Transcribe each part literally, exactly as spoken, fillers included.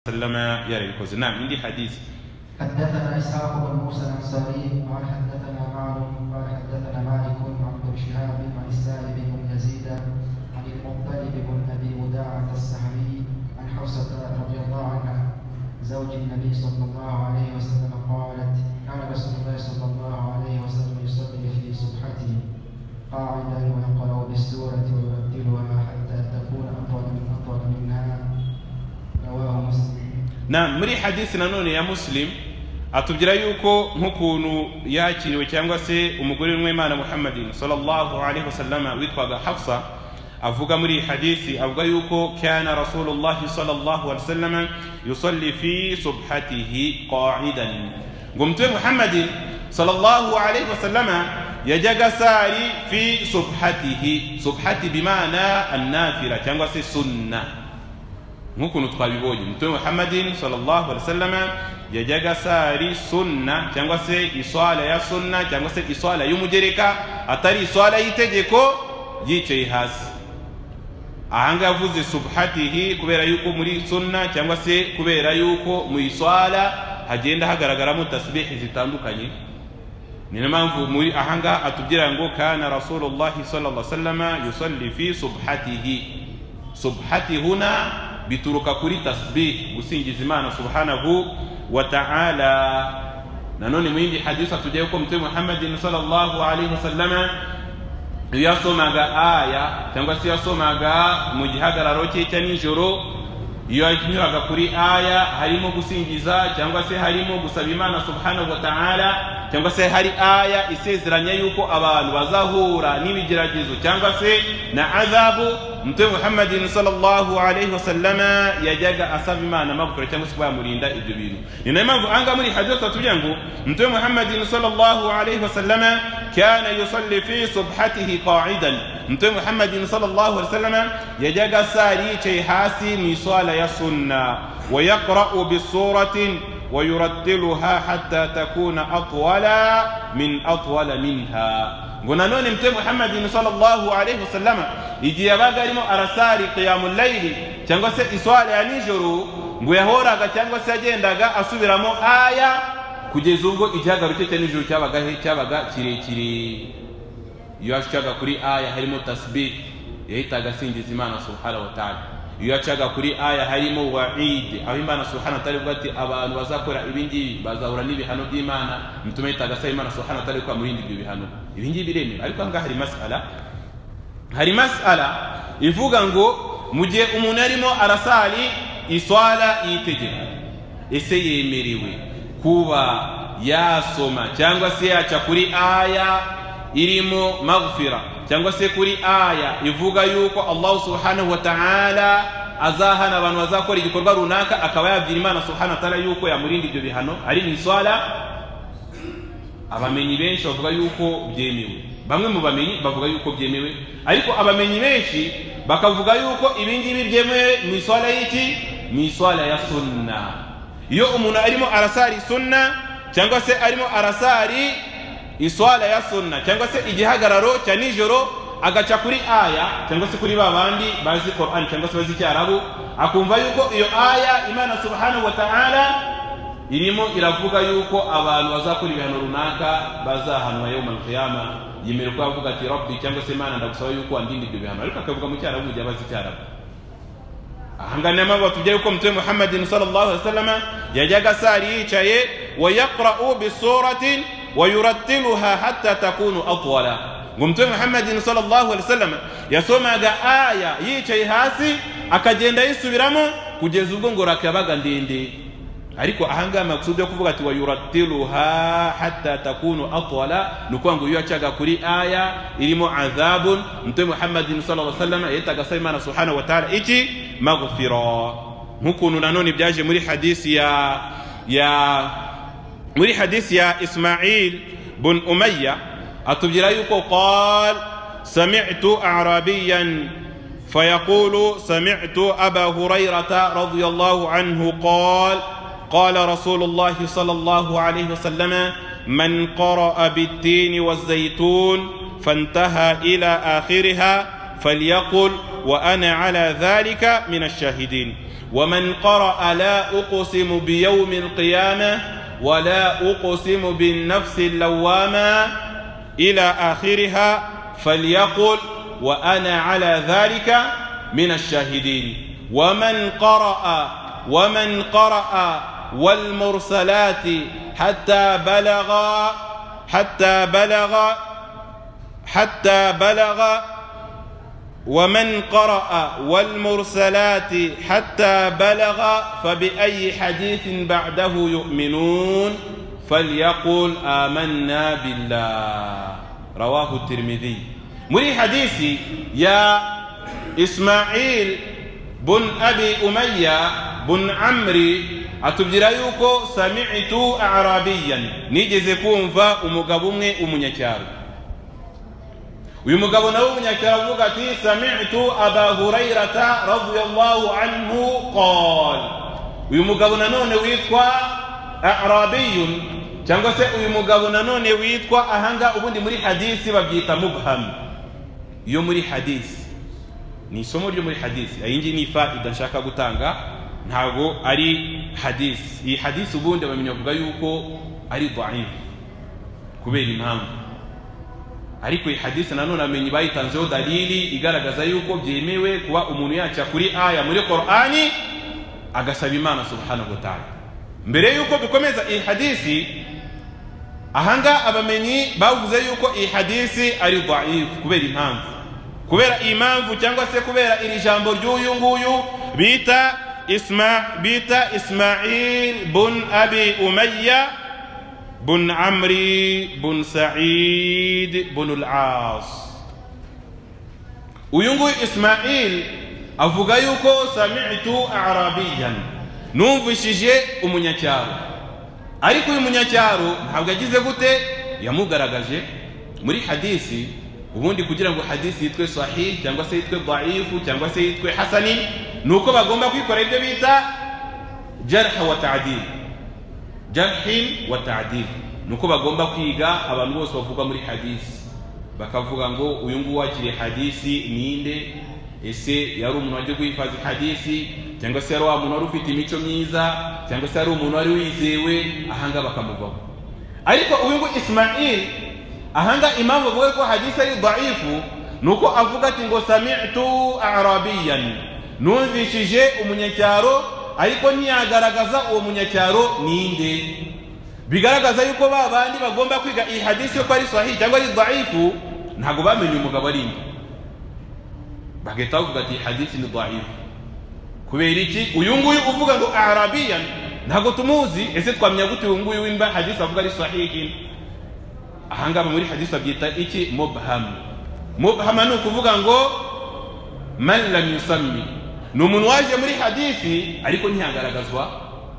وسلم يرى الكوز. نعم عندي حديث. حدثنا إسحاق بن موسى الأنصاري قال حدثنا معلوم قال حدثنا مالك عن ابن شهاب عن السائب بن يزيد عن المطلب بن أبي وداعة السهمي عن حفصة رضي الله عنها زوج النبي صلى الله عليه وسلم قالت كان رسول الله صلى الله عليه وسلم يصلي في صبحته قاعدا ويقرأ بالسورة ويرتلها حتى تكون أطول من أطول منها. رواه مسلم. نعم muri hadisi nanone ya Muslim atubwira yuko nk'ukuntu yakiriwe cyangwa se umugore w'Imana Muhammadin sallallahu alaihi wasallam witwaga Hafsa avuga muri hadisi avuga yuko kana Rasulullah sallallahu alaihi wasallam yusalli fi subhatihi qa'idan. ngo mtume Muhammadin sallallahu alaihi wasallam yajaga sari fi subhatihi. subhati bimaana an-nafila cyangwa se sunna. nk'ukuntu twabibonye mtume Muhammadin sallallahu alaihi wasallam yajaga sari sunna cyangwa se iswala ya sunna cyangwa se iswala y'umugereka atari iswala y'itegeko yicaye hasi. ahanga yavuze subhatihi kubera yuko muri sunna cyangwa se kubera yuko mu iswala hagenda hagaragaramo tasbihi zitandukanye. ni mpamvu muri ahanga atubwira ngo kana Rasulullah sallallahu alaihi wasallam yusalli fi subhatihi. subhati huna bituruka kuri tasbih gusingiza Imana subhanahu wa ta'ala. nanone mu yindi hadisi atujye ko mtume Muhammadin sallallahu alaihi wasallam yasomaga aya cyangwa se yasomaga mu gihagararo cye cya nijoro iyo yanyuraga kuri aya harimo gusingiza cyangwa se harimo gusaba Imana subhanahu wa ta'ala cyangwa se hari aya isezeranya yuko abantu bazahura n'ibigeragezo cyangwa se na adhabu. mtume Muhammadin sallallahu alaihi wasallam yajaga asaba Imana magfira cyangwa se bamurinda ibyo bintu. ni nayo mpamvu anga muri hadith atubwira ngo mtume Muhammadin sallallahu alaihi wasallam kana yusalli fi subhatihi qa'idan. mtume Muhammadin sallallahu alaihi wasallam yajaga sari chay hasi mi swala ya sunna wa yaqra'u bi suratin ويرتلها حتى تكون أطول من أطول منها. ngo nanone mtume Muhammadin sallallahu alaihi wasallam igihe yabaga arimo arasari qiyamul layli cyangwa se iswala ya nijoro ngo yahoraga cyangwa se yagendaga asubiramo aya kugeza ubwo igihagaruke cya nijoro cyabaga cyabaga kirekire. iyo yacaga kuri aya harimo tasbih yahitaga asingiza Imana subhanahu wa ta'ala. iyo yacaga kuri aya harimo wa'id aho Imana subhanahu wa ta'ala ati abantu bazakora ibingibi bazahura n'ibihano by'Imana. mtume yitaga sa Imana subhanahu wa ta'ala ko amurindi ibyo bihano. ibingibi biremewe. ariko anga hari mas'ala hari mas'ala ivuga ngo mu gihe umuntu arimo arasali iswala yitegeka ese yemerewe kuba yasoma cyangwa se yaca kuri aya irimo maghfira cyangwa se kuri aya ivuga yuko Allah subhanahu wa ta'ala azahana abantu bazakora igikorwa runaka akaba yabwira Imana subhanahu wa ta'ala yuko yamurinda ibyo bihano ari mu iswala. abamenyi benshi bavuga yuko byemewe. bamwe mu bamenyi bavuga yuko byemewe ariko abamenyi benshi bakavuga yuko ibingibi byemewe mu iswala y'iki mu iswala ya sunna. iyo umuntu arimo arasari sunna cyangwa se arimo arasari iswala ya sunna cyangwa se igihagararo cya nijoro agaca kuri aya cyangwa se kuri babandi bazi Qur'an cyangwa se bazi Cyarabu akumva yuko iyo aya Imana subhanahu wa ta'ala irimo iravuga yuko abantu bazakora ibihano runaka bazahanwa yawm al-qiyama. yemera ko avuga ati Rabbi cyangwa se Imana ndagusaba yuko andinda ibyo bihano ariko akavuga mu Cyarabu gihe bazi Cyarabu. ahangana mabo tujye yuko mtume Muhammadin sallallahu alaihi wasallam yajaga sari yicaye wa yaqra'u bi suratin ويرتلها حتى تكون أطول. ngo mtume Muhammadin sallallahu alaihi wasallam yasomaga aya yicaye hasi akagenda yisubiramo kugeza ubwo ngo rakabaga ndende. ariko ahanga maksudi yo kuvuga ati wayuratiluha hatta takunu atwala nuko ngo iyo acaga kuri aya irimo adhabun mtume Muhammadin sallallahu alaihi wasallam yitaga Imana subhanahu wa ta'ala iki maghfira. nk'ukuntu nanone byaje muri hadisi ya ya muri hadisi ya Ismail bin Umayya atubwira yuko qal sami'tu a'rabiyan fayaqulu sami'tu Aba Hurairata radiyallahu anhu qal qala Rasulullah sallallahu alayhi wasallam man qara'a bit-tin waz-zaytun fantaha ila akhiriha فليقل وأنا على ذلك من الشاهدين. ومن قرأ لا أقسم بيوم القيامة ولا أقسم بالنفس اللوامة إلى آخرها فليقل وأنا على ذلك من الشاهدين. ومن قرأ ومن قرأ والمرسلات حتى بلغ حتى بلغ حتى بلغ ومن قرأ والمرسلات حتى بلغ فبأي حديث بعده يؤمنون فليقل آمنا بالله. رواه الترمذي. مري حديثي يا إسماعيل بن أبي أمية بن عمري atubwira yuko sami'tu a'rabiyan, nigeze kumva umugabo umwe umunyacyaro. Uyu mugabo nawe umunyacyaro avuga ati sami'tu Aba Hurairata radiyallahu anhu qala. Uyu mugabo nanone witwa a'rabiyun, cyangwa se uyu mugabo nanone witwa ahanga ubundi muri hadisi babyita mubham. Iyo muri hadisi ni isomo ryo muri hadisi, ayingi ni faida nshaka gutanga, ntago ari hadisi. Iyi hadisi ubundi bamenya kuvuga yuko ari dhaif kubera impamvu, ariko iyi hadisi nanone amenye bayitanzeho dalili igaragaza yuko byemewe kuba umuntu yaca kuri aya muri Qur'ani agasaba Imana subhanahu wa ta'ala. Mbere yuko dukomeza iyi hadisi, ahanga abamenyi bavuze yuko iyi hadisi ari dhaif kubera impamvu, kubera impamvu cyangwa se kubera iri jambo ry'uyu nguyu bita اسمع بيتا إسماعيل بن أبي أمية بن عمري بن سعيد بن العاص. وينقول إسماعيل أفغيوكو سمعت أعرابيا نوفشيجي أمنياتيارو. أريكو أمنياتيارو نحوغا جيزة قوتي يموغراغاجي مري حديثي ubundi kugira ngo hadisi yitwe sahih cyangwa se yitwe dhaifu cyangwa se yitwe hasani nuko bagomba kwikora ibyo bita jarh wa ta'dil. Jarh wa ta'dil nuko bagomba kwiga abantu bose bavuga muri hadisi, bakavuga ngo uyu nguyu wakiriye hadisi ninde, ese yari umuntu waje guhifaza hadisi cyangwa se yari wa muntu wari ufite imico myiza cyangwa se yari umuntu wari wizewe, ahanga bakamuvaho. Ariko uyu nguyu Ismail ahanga imamu avuga ko hadisi ari dhaifu nuko avuga ati ngo sami'tu a'rabiyan, numvishije umunyacyaro, ariko ntiyagaragaza uwo munyacyaro ninde. Bigaragaza yuko babandi bagomba kwiga iyi hadisi ko ari sahih cyangwa ari dhaifu ntago bamenye umugabo ari inde, bagahita bavuga ati hadisi ni dhaifu. Kubera iki? Uyu nguyu uvuga ngo a'rabiyan ntago tumuzi, ese twamenya gute uyu nguyu wimba hadisi avuga ari sahih? Ahanga muri hadisi babyita iki? Mubham. Mubham ni ukuvuga ngo man lam yusammi, ni umuntu waje muri hadisi ariko ntiyagaragazwa,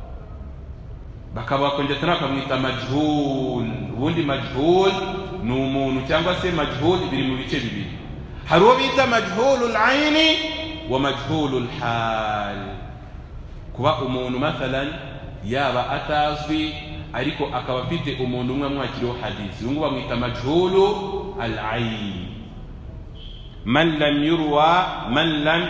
bakaba bakongera bakamwita majhul. Ubundi majhul ni umuntu cyangwa se majhul biri mu bice bibiri, hari uwo bita majhulul ayni wa majhulul hal. Kuba umuntu mathalan yaba atazwi ariko akaba afite umuntu umwe mwakiriho hadisi, ngo bamwita majhulu al-ayn. Man lam yurwa man lam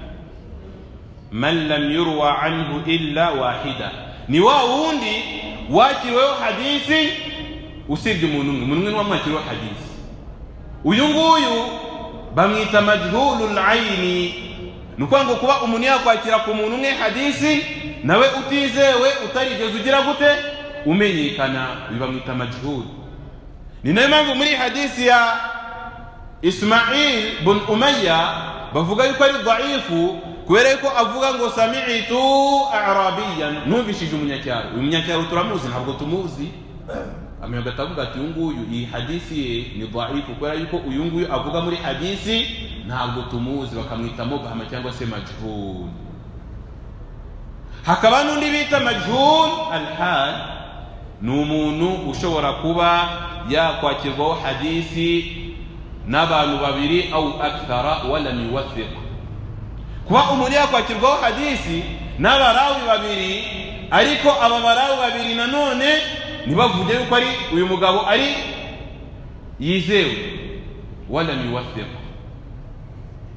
man lam yurwa anhu illa wahida, ni wa wundi wakiriho hadisi usibye umuntu umwe, umuntu umwe mwakiriho hadisi. Uyu nguyu bamwita majhulu al-ayn. Nuko ngo kuba umuntu yakwakira ku muntu umwe hadisi nawe utizewe utarigeze ugira gute umenyekana, bibamwita majhul. Ni nayo mpamvu muri hadisi ya Ismail bin Umayya bavuga yuko ari dhaifu, kubera ko avuga ngo sami'tu a'rabiyan, numvishije umunyacyaro. Uyu munyacyaro turamuzi ntabwo tumuzi, amenye gatavuga ati uyu nguyu iyi hadisi ye ni dhaifu, kubera yuko uyu nguyu avuga muri hadisi ntabwo tumuzi, bakamwita mubham cyangwa se majhul. Hakaba n'undi bita majhul al-hal, ni umuntu ushobora kuba yakwakirwaho hadisi n'abantu babiri au akthara wala yuwathiq. Kuba umuntu yakwakirwaho hadisi n'abarawi babiri, ariko aba barawi babiri nanone ntibavuge yuko ari uyu mugabo ari yizewe, wala yuwathiq.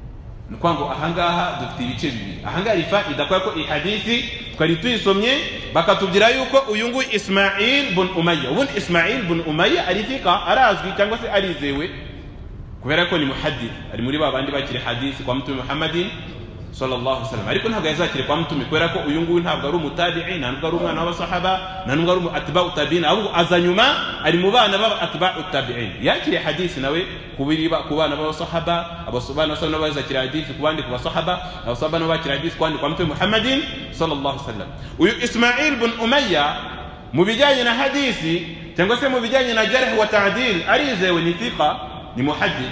nukwango ahangaha dufite ibice bibiri. Ahangaha ifa idakwa ko ihadithi twari tuyisomye bakatubwira yuko uyu nguyu Ismail bin Umayya, ubu Ismail bin Umayya arifika arazwi cyangwa se arizewe kubera ko ni muhaddith, ari muri babandi bakiri hadisi kwa Mtume Muhammadin sallallahu alaihi wasallam, ariko ntabwo yazakire kwa Mtume kubera ko uyu nguyu ntabwo ari umutabi'i, ntabwo ari umwana w'abasahaba, ntabwo ari atba'u tabi'in, ahubwo azanyuma ari mu bana baba atba'u tabi'in. Yakire hadisi nawe kubiriba ku bana b'abasahaba, abasubana sallallahu alaihi wasallam hadisi kubandi ku basahaba, abasahaba no bakire hadisi kwandi kwa Mtume Muhammadin sallallahu alaihi wasallam. Uyu Ismail bin Umayya mu bijyanye na hadisi cyangwa se mu bijyanye na jarh wa ta'dil arizewe, ni thiqa, ni muhaddith,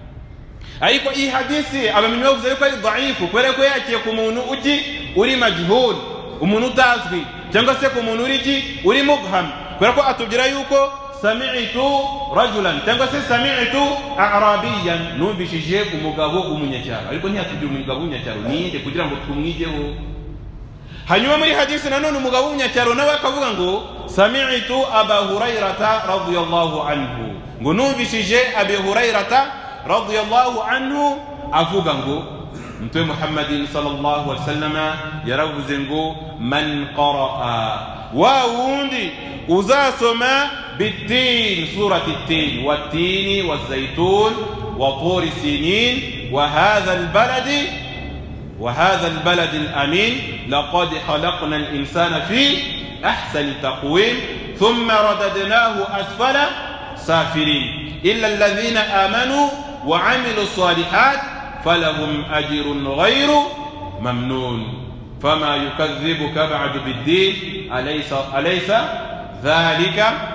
ariko iyi hadisi abamenyi bavuze yuko ari dhaifu kubera ko yakiye ku muntu uki uri majhul, umuntu utazwi, cyangwa se ku muntu uri ki uri mubham, kubera ko atubwira yuko sami'tu rajulan cyangwa se sami'tu a'rabiyan, numvishije umugabo umunyacyaro, ariko ntiyatubwira umugabo w'umunyacyaro ninde kugira ngo tumwigeho. Hanyuma muri hadisi nanone umugabo w'umunyacyaro nawe akavuga ngo sami'tu Aba Hurairata radiyallahu anhu, ngo numvishije Abi Hurairata radiyallahu anhu avuga ngo Mtume Muhammadin sallallahu alaihi wasallam yaravuze ngo man qaraa, wa wundi uzasoma bitin, surati tin, watini wazaytun wa turi sinin wa hadha albaladi wa hadha albaladi alamin laqad khalaqna alinsana fi ahsani taqwim thumma radadnahu asfala safirin illa alladhina amanu وعملوا الصالحات فلهم أجر غير ممنون فما يكذبك بعد بالدين أليس, أليس ذلك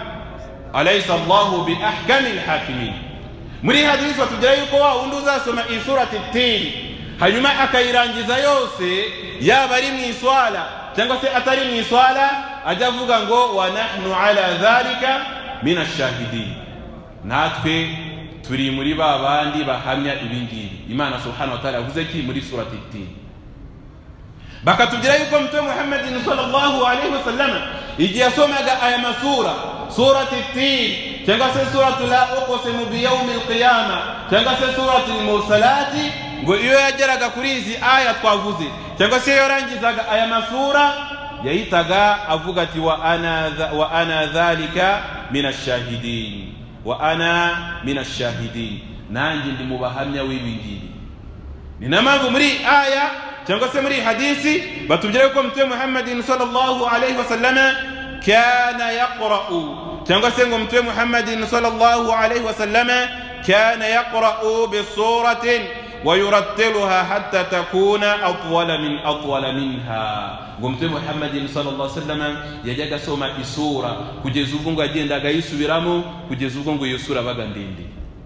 أليس الله بأحكم الحاكمين. muri hadisi watujira yuko wa undi uzasoma iyi surati tin hanyuma akayirangiza yose yaba ari mu iswala cyangwa se atari mu iswala ajya avuga ngo wa nahnu ala dhalika min ash-shahidin, natwe turi muri babandi bahamya ibingibi. Imana subhanahu wa ta'ala yavuze ki muri surati tin, bakatubwira yuko Mtume Muhammad sallallahu alaihi wasallam igihe yasomaga aya masura, surati tin cyangwa se suratu la uqsimu bi yawmil qiyamah cyangwa se suratul mursalati, ngo iyo yageraga kuri izi aya twavuze cyangwa se yarangizaga aya masura yahitaga avuga ati wa ana wa ana dhalika min ash-shahidin wa ana min ash-shahidin, nanjye ndi mu bahamya w'ibingibi. Ni namangu muri aya cyangwa se muri hadisi batubwira ko Mtume Muhammadin sallallahu alaihi wasallam kana yaqra'u, cyangwa se ngo Mtume Muhammadin sallallahu alaihi wasallam kana yaqra'u bi suratin wa yurattiluha hatta takuna atwala min atwala minha, ngo Mtume Muhammadin sallallahu alaihi wasallam yajyaga soma isura kugeza ubwo ngo agendaga yisubiramo kugeza ubwo ngo iyo sura baga ndende.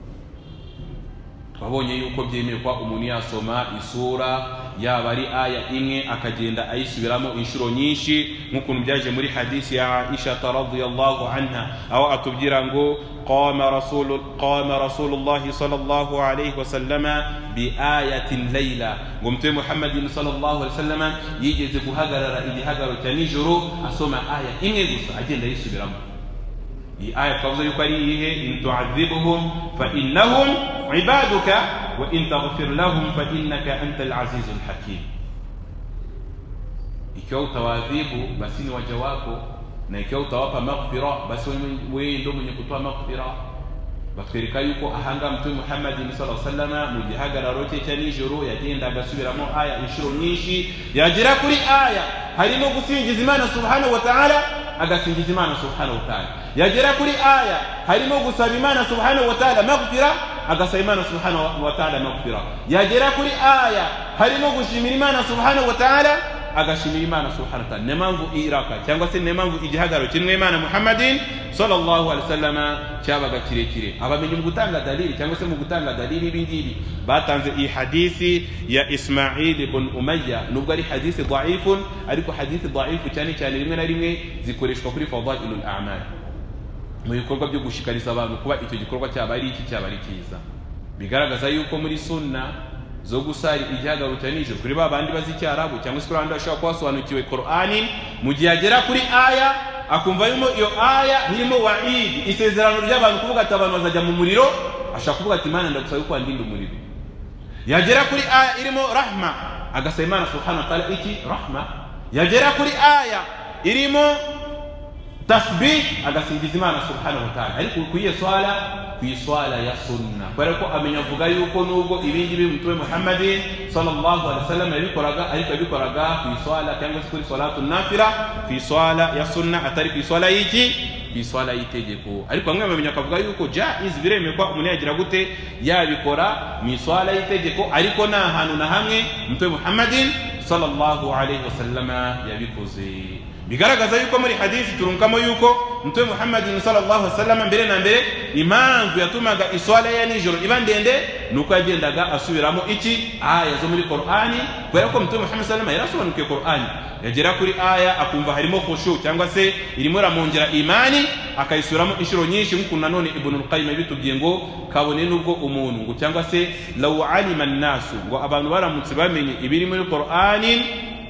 Twabonye yuko byemewe kwa umuntu yasoma isura yaba ari aya imwe akagenda ayisubiramo inshuro nyinshi, nk'ukuntu byaje muri hadisi ya Aisha radhiyallahu anha, aho atubwira ngo qama rasul qama rasulullah sallallahu alayhi wasallam bi ayatin layla, ngo Mtume Muhammadin sallallahu alayhi wasallam yigeze guhagarara igihagaro cya nijoro asoma aya imwe gusa agenda ayisubiramo. Iyi aya twavuze yuko ari iyihe? in tu'adhibuhum fa innahum ibaduka wa in taghfir lahum fa innaka antal azizul hakim. Ikiwa utawadhibu basi ni waja wako, na ikiwa utawapa maghfira basi wewe ndio mwenye kutoa maghfira. Batwereka yuko ahanga Mtume Muhammadin sallallahu alaihi wasallam mu gihagararo cye cya nijoro yagenda agasubiramo aya inshuro nyinshi, yagera kuri aya harimo gusingiza Imana subhanahu wa ta'ala agasingiza Imana subhanahu wa ta'ala, yagera kuri aya harimo gusaba Imana subhanahu wa ta'ala maghfira agasaba Imana subhanahu wa ta'ala maghfira, yagera kuri aya harimo gushimira Imana subhanahu wa ta'ala agashimira Imana subhanahu wa ta'ala. Nemangu iraka cyangwa se nemangu igihagaro kinwe Imana Muhammadin sallallahu alaihi wasallam cyabaga kirekire. Abamenye mu gutanga dalili cyangwa se mu gutanga dalili ibingibi batanze iyi hadisi ya Ismail ibn Umayya, nubwo ari hadisi dhaifun ariko hadisi dhaifu cyane cyane rimwe na rimwe zikoreshwa kuri fadailul a'mal, mu bikorwa byo gushikariza abantu kuba icyo gikorwa cyaba ari iki cyaba ari kiza. Bigaragaza yuko muri sunna zo gusari igihagaro cya nijoro kuri babandi bazi Cyarabu cyangwa se kuri abandi bashobora kwasobanukiwe Qur'ani, mu gihe agera kuri aya akumva yuko iyo aya irimo wa'id, isezerano ry'abantu kuvuga ati abantu bazajya mu muriro, ashaka kuvuga ati Imana ndagusaba ko andinda umuriro. yagera kuri aya irimo rahma agasaba Imana subhanahu wa ta'ala iki rahma, yagera kuri aya irimo tasbih agasingiza Imana subhanahu wa ta'ala. Ariko kuyiye swala kuyiswala ya sunna, kubera ko amenya avuga yuko nubwo ibingi bi Mtume Muhammad sallallahu alaihi wasallam yabikoraga, ariko yabikoraga kuyiswala cyangwa se kuri salatu nafila, kuyiswala ya sunna atari kuyiswala yiki kuyiswala yitegeko. Ariko amwe amenya akavuga yuko jaiz biremekwa umuntu yagira gute yabikora mu iswala yitegeko, ariko na hanu na hamwe Mtume Muhammad sallallahu alaihi wasallam yabikoze. Bigaragaza yuko muri hadisi turunkamo yuko Mtume Muhammad sallallahu alaihi wasallam mbere na mbere impamvu yatumaga iswala ya nijoro iba ndende nuko yagendaga asubiramo iki aya zo muri Qur'ani, kubera ko Mtume Muhammad sallallahu alaihi wasallam yarasobanukiye Qur'ani, yagera kuri aya akumva harimo khushu cyangwa se irimo ramongera imani akayisubiramo inshuro nyinshi. Nkuko nanone Ibn al-Qayyim bitubwiye ngo kabone nubwo umuntu ngo cyangwa se law alima an-nasu ngo abantu baramutse bamenye ibiri muri Qur'ani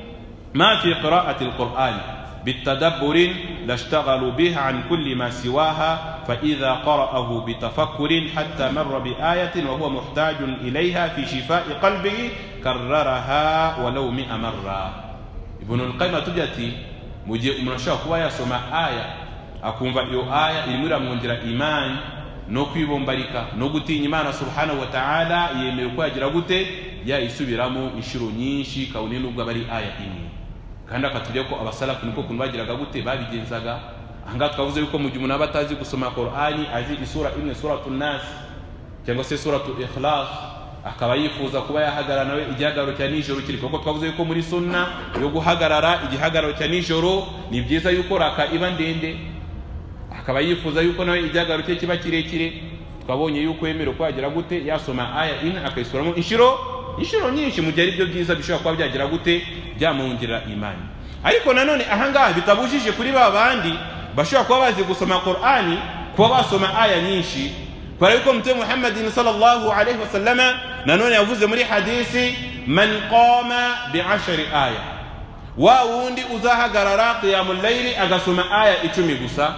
ma fi qira'ati al-Qur'ani بالتدبر لاشتغلوا به عن كل ما سواها فإذا قرأه بتفكر حتى مر بآية وهو محتاج إليها في شفاء قلبه كررها ولو مئة مرة. ابن القيم تجاتي مجي منشا kuba yasoma aya akumva iyo aya irimura mwongera imani no kwibombarika no gutinya Imana subhanahu wa ta'ala, yemera ko yagira gute yayisubiramo inshuro nyinshi kabone nubwo bari aya imwe. Kandi akatubwira ko abasalafu niko kuntu bagiraga gute babigenzaga. Ahanga twavuze yuko mu gihe umuntu abatazi gusoma Qur'ani azi isura imwe suratul Nas cyangwa se suratul Ikhlas akaba yifuza kuba yahagarara nawe igihagararo cya nijoro kiri, kuko twavuze yuko muri sunna yo guhagarara igihagararo cya nijoro ni byiza yuko raka iba ndende, akaba yifuza yuko nawe igihagararo cye kiba kirekire. Twabonye yuko yemera ko yagira gute yasoma aya imwe akayisuramo inshiro inshuro nyinshi, mu gihe ari byo byiza bishobora kuba byagira gute byamwongerera imani. Ariko nanone ahangaha bitabujije kuri ba bandi bashobora kuba bazi gusoma Qur'ani kuba basoma aya nyinshi, kubera yuko Mtume Muhammad sallallahu alaihi wasallam nanone yavuze muri hadisi man qama bi ashri aya, wa wundi uzahagarara qiyamul layli agasoma aya icumi gusa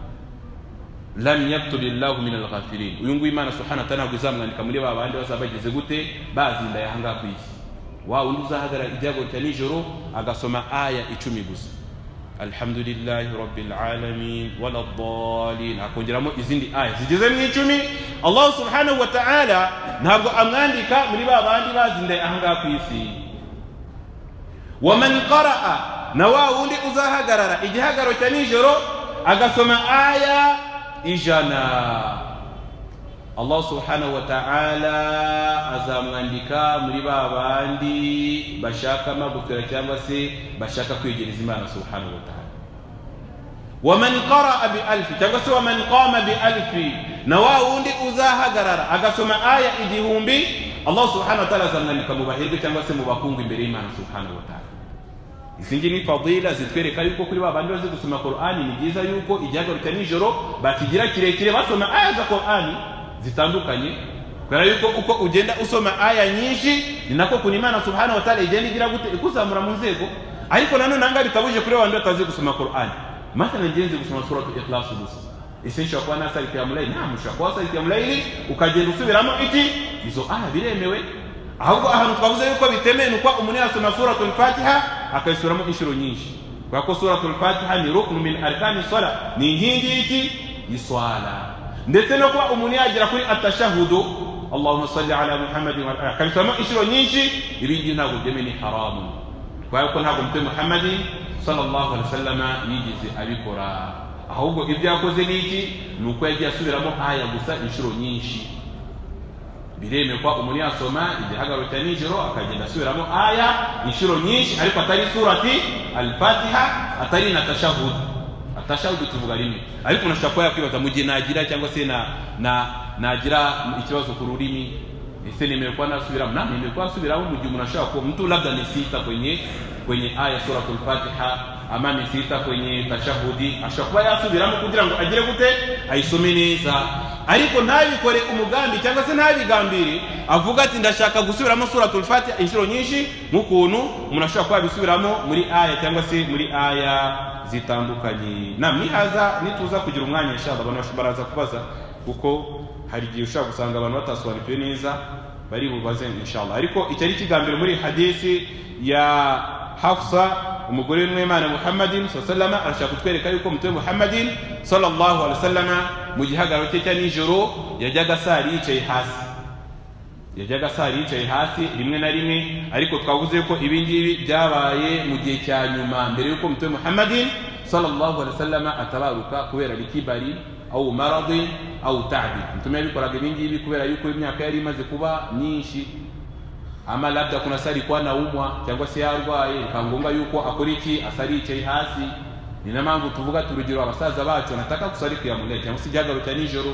lam yaktubillahu min al-ghafilin. Uyu nguyu Imana subhanahu wa ta'ala guzamwandika muri ba bandi bazabageze gute bazinda yahanga kwisi. Wa undi uzahagarara ijago cya nijoro agasoma aya icumi gusa. Alhamdulillahi rabbil alamin wala dhalin, akongeramo izindi aya zigeze mu icumi. Allah subhanahu wa ta'ala ntabwo amwandika muri ba bandi bazinda yahanga kwisi. Wa man qara'a, na wa undi uzahagarara igihagaro cya nijoro agasoma aya ijana, Allah subhanahu wa ta'ala azamwandika muri ba bandi bashaka magufira cyangwa se bashaka kwegereza Imana subhanahu wa ta'ala. Wa man qara'a bi alfi cyangwa se wa man qama bi alfi, na wa wundi uzahagarara agasoma aya igihumbi, Allah subhanahu wa ta'ala azamwandika mu bahirwe cyangwa se mu bakungu imbere y'Imana subhanahu wa ta'ala. Izingi ni fadila zitwereka yuko kuri babandi bazi gusoma Qur'ani ni byiza yuko igihagararo cya nijoro bakigira kirekire basoma aya za Qur'ani zitandukanye, kubera yuko uko ugenda usoma aya nyinshi ni nako kuna Imana subhanahu wa ta'ala igenda igira gute ikuzamura mu nzego. Ariko nanone nanga bitabuje kuri babandi batazi gusoma Qur'ani. Mathalan ngenze gusoma suratul Ikhlas gusa, isensha kwa nasa ikiyamulai na musha kwa nasa ikiyamulai ukagenda usubiramo iki izo aya biremewe. Ahubwo ahantu twavuze yuko bitemeye nuko umuntu yasoma suratul Fatiha akayisuramo inshuro nyinshi, kwa ko suratul Fatiha ni ruknu min arkani sala, ni inkingi y'iki y'iswala. Ndetse no kuba umuntu yagira kuri atashahudu Allahumma salli ala Muhammadin wa ala akayisuramo inshuro nyinshi, ibindi ntabwo byeme ni haramu, kwa ko ntabwo Mtume Muhammad sallallahu alaihi wasallam yigize abikora. Ahubwo ibyo yakoze niki nuko yagiye asubiramo aya gusa inshuro nyinshi. Bireme kwa umuntu yasoma igihagararo cya nijoro akagenda asubiramo aya inshuro nyinshi, ariko atari surati al-Fatiha, atari na tashahud. Atashahud tuvuga rimwe, ariko unashaka kwa kwibaza mu gihe nagira cyangwa se na na nagira ikibazo ku rurimi, ese nemeye kwa nasubiramo na nemeye kwa asubiramo mu gihe umuntu ashaka ko mtu labda ni sita kwenye kwenye aya suratul Fatiha ama ni sita kwenye tashahudi, ashaka yasubiramo kugira ngo agire gute ayisome neza. Ariko ntabikore umugambi cyangwa se ntabigambire avuga ati ndashaka gusubiramo suratul Fatiha inshuro nyinshi, nk'ukuntu umuntu ashaka kwabisubiramo muri aya cyangwa se muri aya zitandukanye. Na mihaza nituza kugira umwanya inshallah abantu bashobora kubaza, kuko hari igihe ushaka gusanga abantu batasobanukiwe neza bari bubaze inshallah. Ariko icyari kigambiro muri hadisi ya Hafsa umugore w'Imana Muhammadin sallallahu alaihi wasallam arashaka kutwereka yuko Mtume Muhammadin sallallahu alaihi wasallam mu gihagararo cye cya nijoro yajyaga sari yicaye hasi yajyaga sari yicaye hasi rimwe na rimwe. Ariko twavuze ko ibi ngibi byabaye mu gihe cya nyuma mbere yuko Mtume Muhammadin sallallahu alaihi wasallam atabaruka kubera bikibari au maradhi au ta'bi. Mtume abikoraga ibi ngibi kubera yuko imyaka yari imaze kuba nyinshi, ama labda kuna sari kwa naumwa cyangwa se yarwaye bikangombwa yuko akora iki asari yicaye hasi. Ni na mpamvu tuvuga turugiro abasaza bacu nataka kusari kuyamule cyangwa se igihagaro cya nijoro.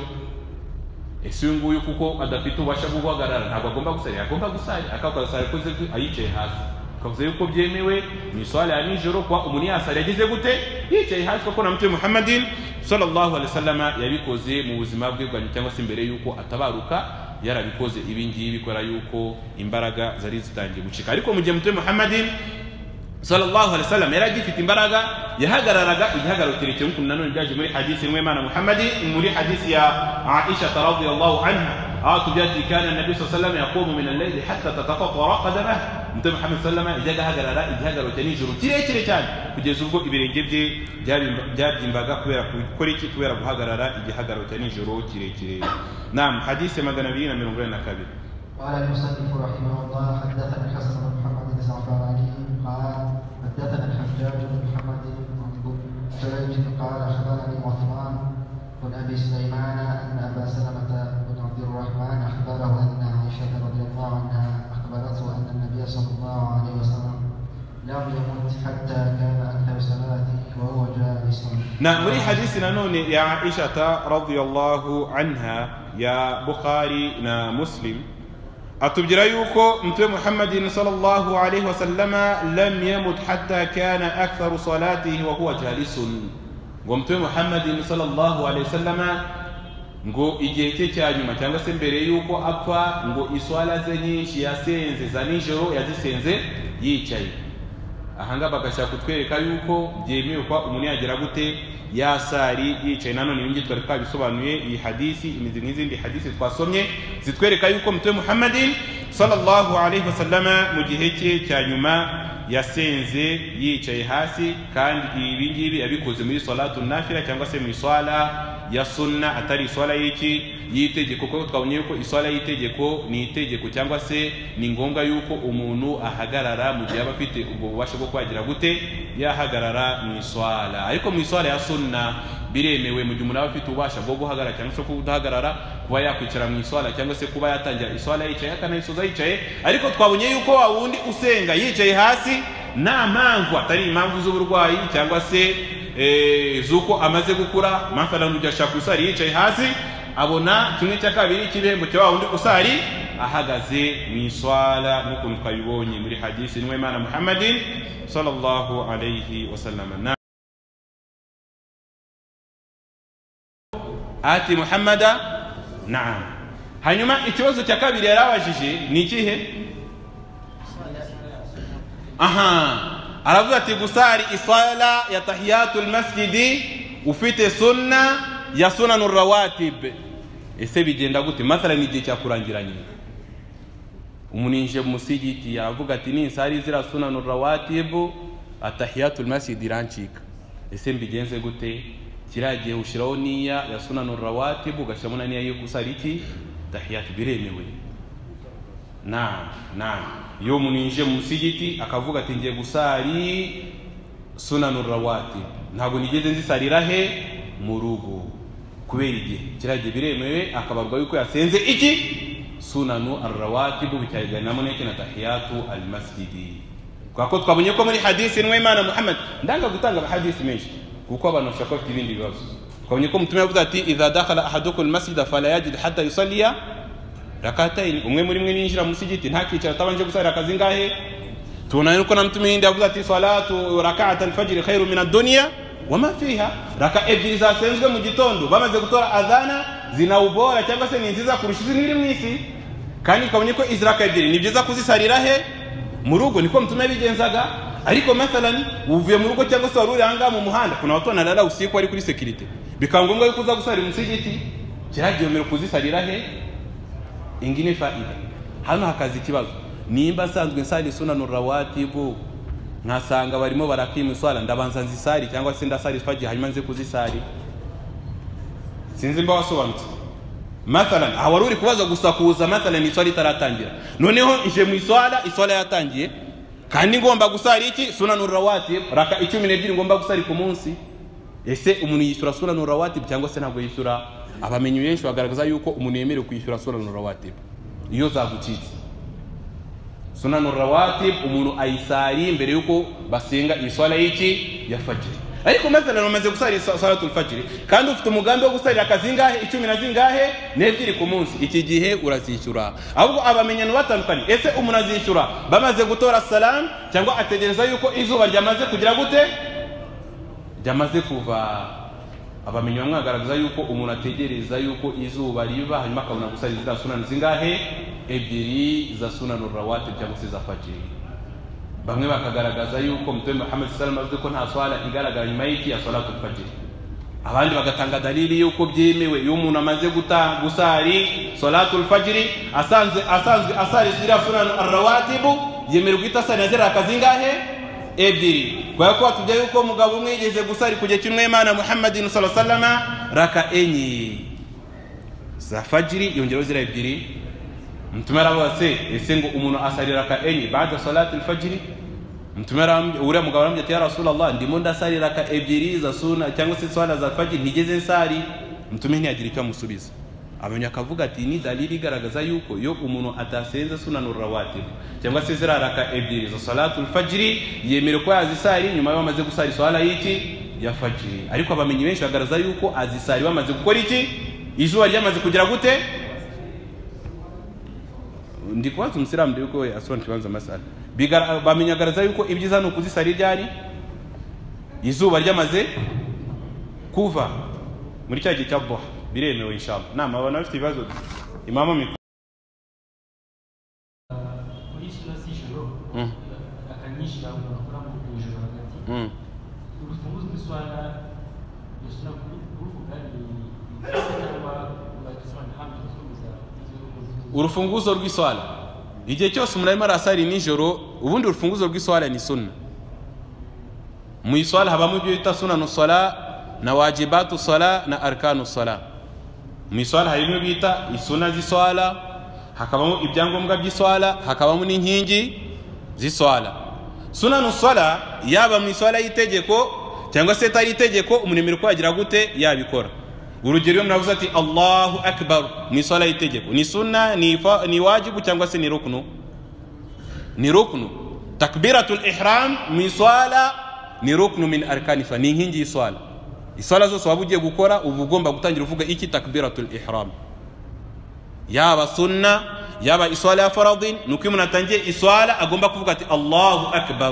Ese uyu nguyu kuko adafite ubasha bwo guhagarara ntabwo agomba gusari, agomba gusari akakora sari koze ayicaye hasi. Kavuze yuko byemewe ni swala ya nijoro kwa umuntu yasari yagize gute yicaye hasi, kuko na Mtume Muhammadin sallallahu alaihi wasallam yabikoze mu buzima bwe bwa cyangwa se mbere yuko atabaruka yarabikoze ibi ngibi bikora yuko imbaraga zari zitangiye gucika. Ariko mu gihe Mtume Muhammadin sallallahu alaihi wasallam yaragifite imbaraga yahagararaga igihagararo kirekire nk'uko nanone byaje muri hadisi y'Imana Muhammadin muri hadisi ya Aisha radhiyallahu anha atubiyati kana nabi sallallahu alaihi wasallam yaqumu min al-layl hatta tatafattara qadamah. Mtume Muhammad sallallahu alaihi wasallam yajaga hagarara igihagararo cya nijoro kirekire cyane kugeza ubwo ibirenge bye byabyimbaga kubera gukora iki kubera guhagarara igihagararo cya nijoro kirekire. Naam, hadisi magana abiri na mirongo ine na kabiri. قال المصنف رحمه الله حدثنا الحسن بن محمد الزعفراني قال حدثنا الحجاج بن محمد بن جريج قال اخبرني عثمان بن ابي سليمان ان ابا سلمه بن عبد الرحمن اخبره ان عائشه رضي الله عنها اخبرته ان النبي صلى الله عليه وسلم لم يمت حتى كان اكثر صلاته وهو جالس. نعم، muri hadisi nanone ya Aisha radhiyallahu anha ya Bukhari na Muslim atubwira yuko Mtume Muhammadin sallallahu alaihi wasallama lam yamut hatta kana aktharu salatihi wa huwa jalisun. Ngo Mtume Muhammadin sallallahu alaihi wasallama ngo igihe cye cya nyuma cyangwa se mbere yuko apfa ngo iswala ze nyinshi yasenze za nijoro yazisenze yicaye. Ahanga bagashaka kutwereka yuko byemewe kwa umuntu yagera gute yasari yicaye. Nanone ibingi twari twabisobanuye iyi hadisi imizi n'izindi hadisi twasomye zitwereka yuko Mtume Muhammadin sallallahu alaihi wasallama mu gihe cye cya nyuma yasenze yicaye hasi, kandi ibi ngibi yabikoze muri salatu nafila cyangwa se mu swala ya sunna atari swala y'iki yitegeko, kuko twabonye yuko iswala yitegeko ni itegeko cyangwa se ni ngombwa yuko umuntu ahagarara mu gihe abafite ubwo bubasha bwo kwagira gute yahagarara mu swala. Ariko mu swala ya sunna biremewe mu gihe umuntu abafite ububasha bwo guhagarara cyangwa se kudahagarara kuba yakwicara mu swala cyangwa se kuba yatangira iswala yicaye akanayisoza yicaye. Ariko twabonye yuko wa wundi usenga yicaye hasi nta mpamvu atari impamvu z'uburwayi cyangwa se eh zuko amaze gukura mafana n'ujya shaka usari yicaye hasi abona kimwe cya kabiri kibembo cyo wundi usari ahagaze mu swala nuko twabibonye muri hadisi y'Imana Muhammadin sallallahu alayhi wasallam. ati Muhammada naam. Hanyuma ikibazo cya kabiri yarabajije ni ikihe? aha aravuga ati gusari isala ya tahiyatul masjidi ufite sunna ya sunanur rawatib. Ese bigenda gute? Mathala ni gihe cyakurangiranye umuninje musigiti yavuga ati ni sari zira sunanur rawatib atahiyatul masjid irancika. Ese mbigenze gute? Kiragiye ushiraho niya ya sunanur rawatib ugashamuna niya yo gusari iki tahiyat biremewe. Naam naam, yo muninje musigiti akavuga ati ngiye gusari sunanur rawatib ntabwo nigeze nzisarira he mu rugo kubera igihe kiragiye biremewe akabarwa yuko yasenze iki sunanu ar-rawatib bikayigana muneke na tahiyatu al-masjidi. Kwa ko twabonye ko muri hadisi y'Imana Muhammad ndanga gutanga hadisi menshi kuko abantu bashaka bafite ibindi bibazo. Twabonye ko mutume yavuze ati idha dakhala ahadukum al-masjid fala yajid hatta yusalliya rakatayn. Umwe muri mwe ninjira musigiti ntakicara tabanje gusara akazi ngahe. Tuna yuko na mtume yindi yavuze ati salatu rak'at al-fajr khairu min ad-dunya wama fiha. Raka ebyiri zasenzwe mu gitondo bamaze gutora adhana zina ubora cyangwa se ni nziza kurusha izindi mu isi. Kandi twabonye ko izraka ebyiri ni byiza kuzisarira he mu rugo, niko mtume bigenzaga. Ariko mathalan uvuye mu rugo cyangwa se waruri hanga mu muhanda kuna watu wanalala usiku ari kuri security bikangombwa yuko uza gusara musigiti kiragiye umero kuzisarira he. Ingine faida hano hakaza ikibazo nimba sanzwe nsali sunanur rawatibu nkasanga barimo barakima iswala ndabanza nzisari cyangwa se ndasari fajr hanyuma nze kuzisari sinzi mba wasobanutse mathalan aho wari uri kubaza gusa kuza mathalan iswala itaratangira noneho ije mu iswala iswala yatangiye kandi ngomba gusari iki sunanur rawatib raka icumi n'ebyiri ngomba gusari ku munsi ese umuntu yishyura sunanur rawatib cyangwa se ntabwo yishyura abamenyi benshi bagaragaza yuko umuntu yemerewe kwishyura sunanur rawatib iyo zagucitse sunanur rawatib umuntu ayisari mbere yuko basenga iswala y'iki ya fajr ariko mathalan umaze gusari salatul fajr kandi ufite umugambi wo gusarira akazingahe icumi na zingahe n'ebyiri ku munsi iki gihe urazishyura ahubwo abamenyano batandukanye ese umuntu azishyura bamaze gutora salam cyangwa ategereza yuko izuba ryamaze kugira gute ryamaze kuva abamenyi bamwagaragaza yuko umuntu ategereza yuko izuba riba hanyuma akabona gusarira zira sunan zingahe ebyiri za sunanur rawatib cyangwa se za fajr bamwe bakagaragaza yuko Mtume Muhammad sallallahu alaihi wasallam ko nta swala igaragara nyuma y'iki ya salatul fajr abandi bagatanga dalili yuko byemewe iyo umuntu amaze guta gusari salatul fajr asanzwe asanzwe asari zira sunan ar-rawatib yemerewe gutasana zira akazingahe ebyiri kwa ko tujya yuko mugabo umwe yigeze gusari kujye kimwe Imana Muhammadin sallallahu alaihi wasallam raka enyi za fajr yongero zira ebyiri Mtume aravuze ese ngo umuntu asarira raka enyi baada salati al-fajr Mtume aramubwira uriya mugabo aramubwira ati ya Rasulullah ndimo ndasarira raka ebyiri za sunna cyangwa se swala za fajr ntigeze nsari Mtume ntiyagira icyo amusubiza abanya akavuga ati ni dalili igaragaza yuko yo umuntu atasenza sunanur rawatib cyangwa se zira raka ebyiri za salatul fajr yemere ko yazisari nyuma yo bamaze gusari swala y'iki ya fajr ariko abamenyi benshi bagaragaza yuko azisari bamaze gukora iki izuba ryamaze kugira gute ndikwaza umusiramu ndiko asona kibanza masala bigara bamenyagaraza yuko ibyiza no kuzisari ryari izuba ryamaze kuva muri cya gihe cyabwo biremewe inshallah nama abana bafite ibibazo imama mi muri sura z'ijoro akanyishira bakora mu ijoro hagati urufunguzo rw'iswala yasuna kuvuga ni urufunguzo rw'iswala igihe cyose umuntu arimo arasari nijoro ubundi urufunguzo rw'iswala ni sunna mu iswala habamo ibyo bita sunanu sala na wajibatu sala na arkanu sala mu iswala harimo bita isuna z'iswala hakabamo ibyangombwa by'iswala hakabamo n'inkingi z'iswala sunanu sala yaba mu iswala y'itegeko cyangwa se tari itegeko umuntu yemerewe kwagira gute yabikora urugero iyo mnavuze ati Allahu akbar mu iswala y'itegeko ni sunna ni ni wajibu cyangwa se ni ruknu ni ruknu takbiratul ihram mu iswala ni ruknu min arkani fa ni nkingi y'iswala iswala zose wabugiye gukora ubu ugomba gutangira uvuga iki takbiratul ihram yaba sunna yaba iswala ya faradhin nuko umuntu atangiye iswala agomba kuvuga ati Allahu akbar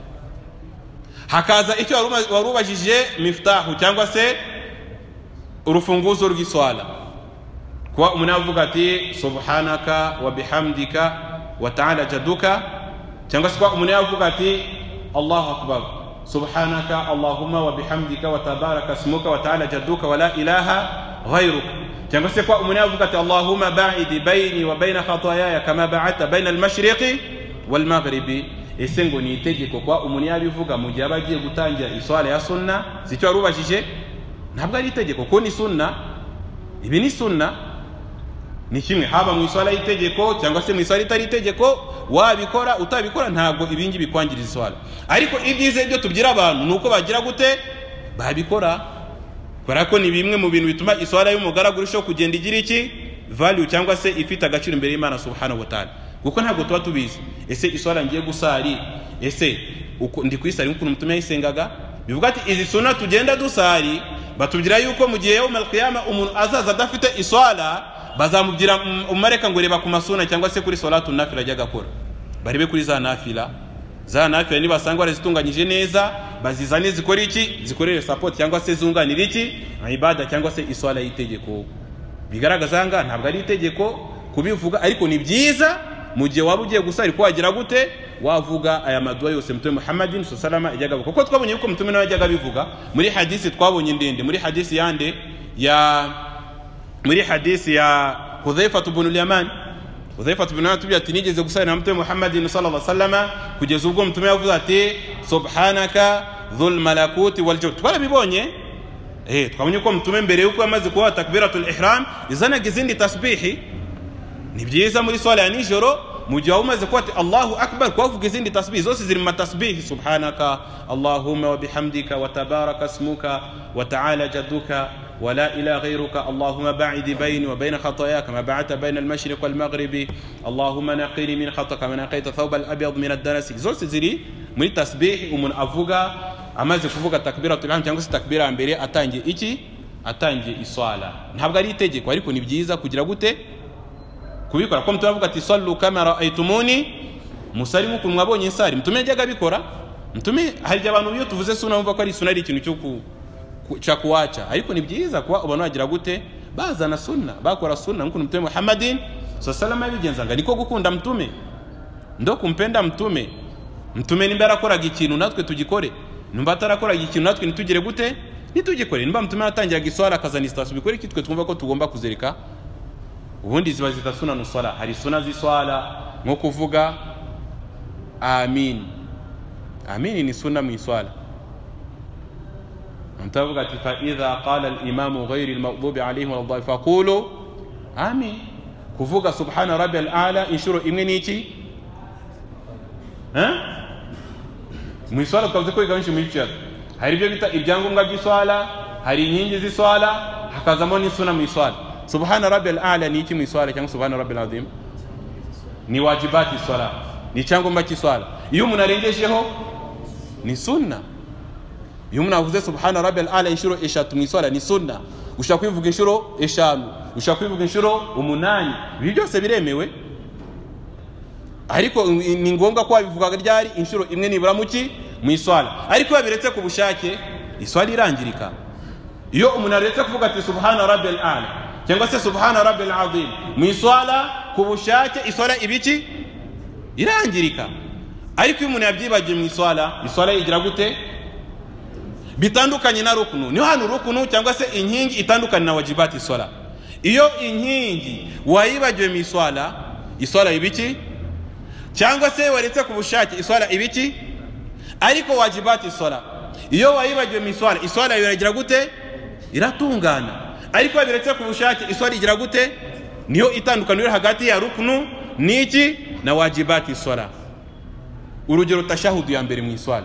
hakaza icyo warubajije miftahu cyangwa se urufunguzo rw'iswala kwa umuntu avuga ati subhanaka wa bihamdika wa ta'ala jadduka cyangwa se kwa umuntu avuga ati Allahu akbar subhanaka allahumma wa bihamdika wa tabaraka ismuka wa ta'ala jadduka wa la ilaha ghayruka cyangwa se kwa umuntu avuga ati Allahumma ba'id bayni wa bayna khataayaya kama ba'adta bayna al-mashriqi wal maghribi ese ngo ni itegeko kwa umuntu yabivuga mu gihe abagiye gutangira iswala ya sunna sicyo arubajije ntabwo ari itegeko ko ni sunna ibi ni sunna ni kimwe haba mu iswala y'itegeko cyangwa se mu iswala itari itegeko wabikora utabikora ntabwo ibingi bikwangiriza iswala ariko ibyize byo tubyira abantu nuko bagira gute babikora barako ni bimwe mu bintu bituma iswala y'umugaragu risho kugenda igira iki value cyangwa se ifite agaciro imbere y'Imana subhanahu wa ta'ala kuko ntabwo tuba tubizi ese iswala ngiye gusari ese uko ndi kwisari ukuntu mutumye yisengaga bivuga ati izi sunna tugenda dusari batubwira yuko mu gihe yawmal qiyama umuntu azaza adafite iswala bazamubwira umareka ngo reba ku masuna cyangwa se kuri salatu nafila ajya gakora baribe kuri za nafila za nafila ni basanga barazitunganyije neza bazizane zikora iki zikorere support cyangwa se zunganira iki ibada cyangwa se iswala y'itegeko bigaragaza nga ntabwo ari itegeko kubivuga ariko ni byiza mu gihe waba ugiye gusari ko wagira gute wavuga aya madua yose Mtume Muhammadin sallallahu alaihi wasallam kuko twabonye yuko Mtume nawe yajyaga bivuga muri hadisi twabonye ndende muri hadisi yande ya muri hadisi ya Hudhaifa ibn al-Yaman Udhaifa ibn Yaman tubya ati nigeze gusana na mtume Muhammadin sallallahu alaihi wasallam kugeza ubwo mtume yavuze ati subhanaka dhul malakuti wal jabr. Twarabibonye eh twabonye ko mtume mbere yuko yamaze kuwa takbiratul ihram izanaga izindi tasbihi. Ni byiza muri swala ya nijoro mu gihe umaze kuwa ati Allahu akbar kwavuga izindi tasbihi zose ziri mu tasbihi subhanaka allahumma wa bihamdika wa tabaraka ismuka wa ta'ala jadduka ولا إله غيرك اللهم باعد بيني وبين خطاياك كما بعدت بين المشرق والمغرب اللهم نقني من خطاك كما نقيت ثوب الأبيض من الدنس زوج زري من تسبيح ومن أفوغا amaze kuvuga takbiratul ihram cyangwa se takbira mbere atangiye iki atangiye iswala ntabwo ari itegeko ariko ni byiza kugira gute kubikora ko mtuvuga ati sallu kama ra'aytumuni musalimu kun mwabonye insari mtume yajaga bikora mtume hari abantu biyo tuvuze sunna umva ko ari sunna ari ikintu cyo cha kuacha ariko ni byiza kuba abantu bagira gute bazana sunna bakora sunna nkuko mtume Muhammadin sallallahu alaihi wasallam niko gukunda mtume ndo kumpenda mtume mtume nimba arakoraga ikintu natwe tugikore numba atarakoraga ikintu natwe nitugire gute nitugikore nimba mtume atangira giswala akazana istasu bikore kitwe twumva ko tugomba kuzereka ubundi ziba zitasuna nusala hari sunna ziswala nko kuvuga amin amin ni sunna mu iswala mtavuga ati fa idha qala al-imam ghayr al-maghdubi alayhim wa ad-dallin faqulu amin kuvuga subhana rabbil a'la inshuro imwe niki eh mwiswala kavuze ko igabanyije mu bice hari ibyo bita ibyangombwa by'iswala hari inkingi z'iswala hakazamo ni sunna mu iswala subhana rabbil a'la niki mu iswala cyangwa subhana rabbil azim ni wajibati iswala ni cyangombwa cy'iswala iyo umuntu arengejeho ni sunna iyo umuntu avuze subhana rabbil a'la inshuro eshatu mu iswala ni sunna ushaka kwivuga inshuro eshanu ushaka kwivuga inshuro umunani ibi byose biremewe ariko ni ngombwa ko wabivuga ryari inshuro imwe nibura muki mu iswala ariko babiretse ku bushake iswala irangirika iyo umuntu aretse kuvuga ati subhana rabbil a'la cyangwa se subhana rabbil azim mu iswala ku bushake iswala ibiki irangirika ariko iyo umuntu yabyibagiye mu iswala iswala igira gute bitandukanye na rukunu niho hano rukunu cyangwa se inkingi itandukanye na wajibati iswala iyo inkingi wayibagiwe mu iswala iswala ibiki cyangwa se waretse ku bushake iswala ibiki ariko wajibati iswala iyo wayibagiwe mu iswala iswala iragira gute iratungana ariko biretse ku bushake iswala igira gute niyo itandukaniro hagati ya rukunu niki na wajibati iswala urugero tashahudu ya mbere mu iswala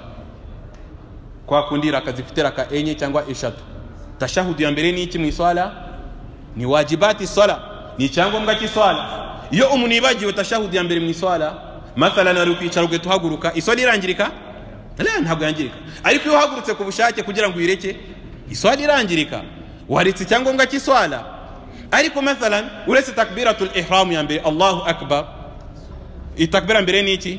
kwa kundira akazifite raka enye cyangwa eshatu tashahudu ya mbere niki mu iswala ni wajibati iswala ni cyangombwa cy'iswala iyo umuntu yibagiwe tashahudu ya mbere mu iswala mathalan ari kwicara uge tuhaguruka iswala irangirika la ntabwo yangirika ariko iyo uhagurutse ku bushake kugira ngo uyireke iswala irangirika waritse cyangombwa cy'iswala ariko mathalan uretse takbiratul ihram ya mbere Allahu akbar itakbira mbere niki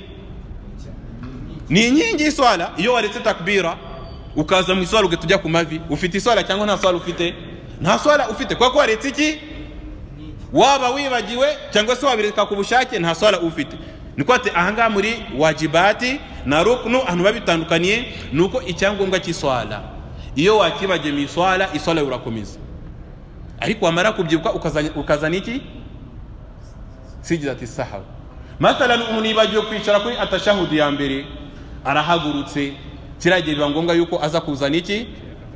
ni nyingi iswala iyo waretse takbira ukaza mu iswala uge tujya ku mavi ufite iswala cyangwa nta swala ufite nta swala ufite kwa ko waretse iki waba wibagiwe cyangwa se wabireka ku bushake nta swala ufite niko ati ahanga muri wajibati na ruknu anu babitandukaniye nuko icyangombwa cy'iswala iyo wakibaje mu iswala iswala urakomeza ariko wamara kubyibuka ukazana ukazana iki sijidati sahwa mathalan umuntu yibagiwe kwicara kuri atashahudu ya mbere arahagurutse kiragiye biba ngombwa yuko aza kuzana iki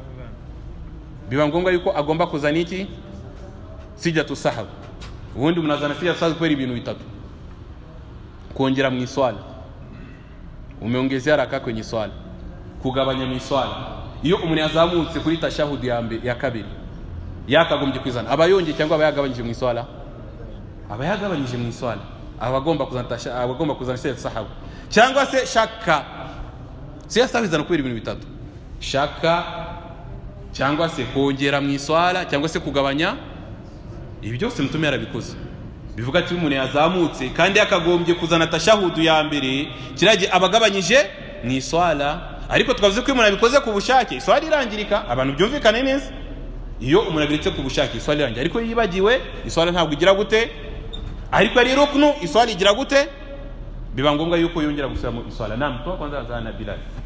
biba ngombwa yuko agomba kuzana iki sijidatu sahwa ubundi munazana sijidatu sahwa kwera ibintu bitatu kuongera mu iswala umeongezea raka kwenye swala kugabanya mu iswala iyo umuntu yazamutse kuri tashahudu ya mbere ya kabiri yakagombye kwizana abayonge cyangwa abayagabanyije mu iswala abayagabanyije mu iswala abagomba kuzana tasha abagomba kuzana se sahabu cyangwa se shaka se sahizana kubera ibintu bitatu shaka cyangwa se kuongera mu iswala cyangwa se kugabanya ibi byose mtume yarabikoze bivuga ati umuntu yazamutse kandi akagombye kuzana tashahudu ya mbere kiraje abagabanyije mu iswala ariko twavuze ko umuntu abikoze ku bushake iswala irangirika abantu byumvikane neza iyo umuntu abiretse ku bushake iswala irangirika ariko yibagiwe iswala ntabwo igira gute ariko ari ruknu iswala igira gute biba ngombwa yuko yongera gusubira mu iswala namto kwanza azana Bilal